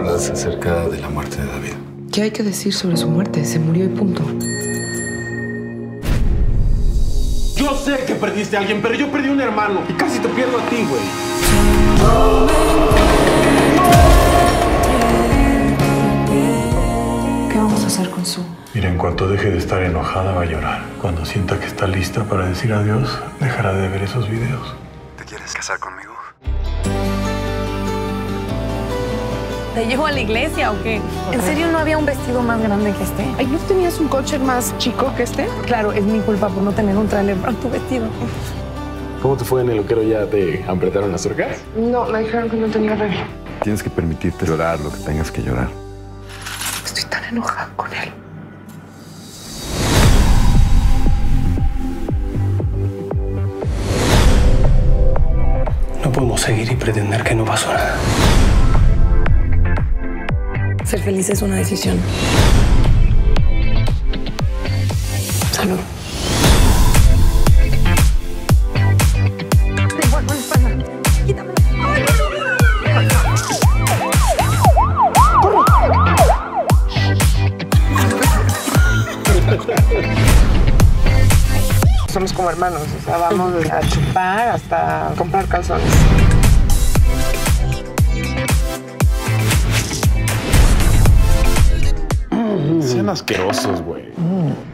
hablas acerca de la muerte de David? ¿Qué hay que decir sobre su muerte? Se murió y punto. Yo sé que perdiste a alguien, pero yo perdí un hermano y casi te pierdo a ti, güey. ¿Qué vamos a hacer con Su? Mira, en cuanto deje de estar enojada, va a llorar. Cuando sienta que está lista para decir adiós, dejará de ver esos videos. ¿Te quieres casar conmigo? ¿Te llevo a la iglesia o qué? ¿En serio no había un vestido más grande que este? Ay, ¿no tenías un coche más chico que este? Claro, es mi culpa por no tener un tráiler para tu vestido. ¿Cómo te fue en el loquero? ¿Ya te apretaron las tuercas? No, me dijeron que no tenía regla. Tienes que permitirte llorar lo que tengas que llorar. Estoy tan enojada con él. No podemos seguir y pretender que no pasó nada. Ser feliz es una decisión. Salud. Tengo algo en la espalda. Quítamelo. ¡Ay, Somos como hermanos, o sea, vamos a chupar hasta comprar calzones. Sean asquerosos, güey.